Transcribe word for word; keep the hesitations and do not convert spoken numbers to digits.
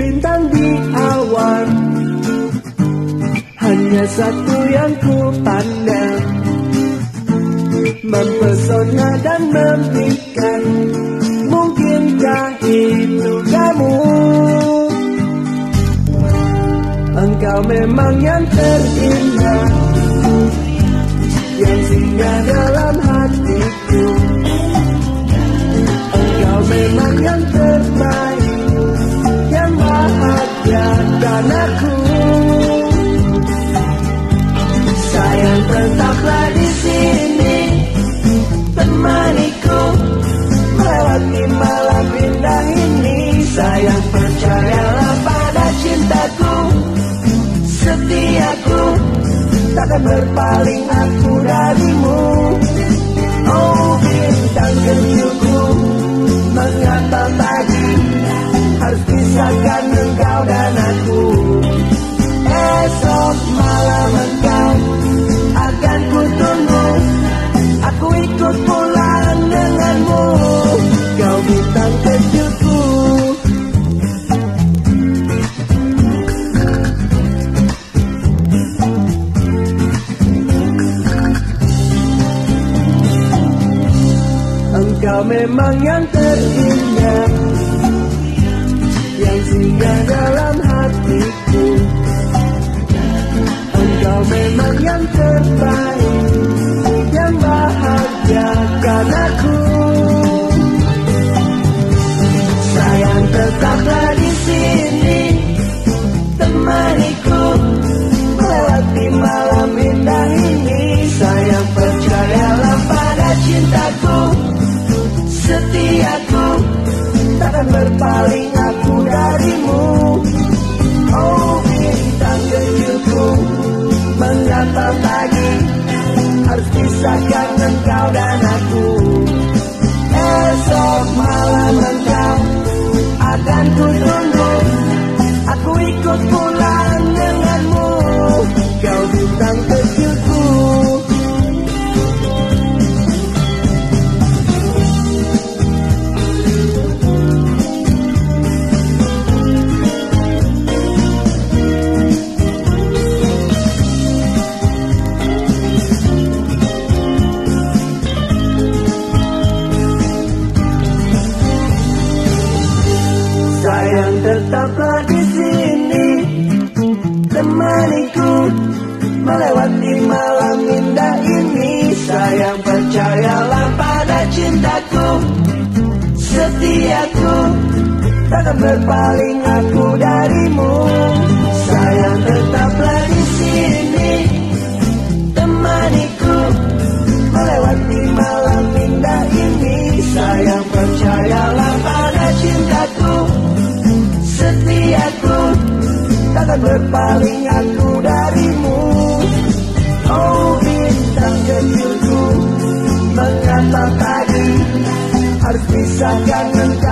bintang di awan, hanya satu yang ku pandang, mempesona dan memikat. Mungkinkah itu kamu? Engkau memang yang terindah, yang singgah dalam hatiku. Engkau memang yang terbaik, yang bahagiakan aku. Sayang, tetaplah di sini, temaniku melewati malam indah ini. Sayang, percayalah pada cintaku, setiaku takkan berpaling aku darimu. Oh bintang kecilku, mengapa pagi harus pisahkan engkau dan aku? Esok malam engkau akan ku tunggu, aku ikut pulang denganmu. Kau bintang kecilku, engkau memang yang terindah, yang singgah dalam hatiku. Engkau memang yang terbaik, yang bahagiakan aku. Sayang, tetaplah di sini, temaniku melewati malam indah ini. Sayang, percayalah pada cintaku, setiaku takkan berpaling aku darimu. Oh bintang kecilku, mengapa pagi harus pisahkan engkau dan aku? Esok malam engkau akan ku tunggu, aku ikut pulang denganmu. Kau bintang kecilku, sayang, tetaplah di sini, temaniku melewati malam indah ini. Sayang, percayalah pada cintaku, setiaku takkan berpaling aku darimu. Sayang, tetaplah di sini, temaniku melewati malam indah ini. Sayang, percayalah pada cintaku, setiaku takkan berpaling aku darimu. Oh bintang kecilku, mengapa pagi harus pisahkan engkau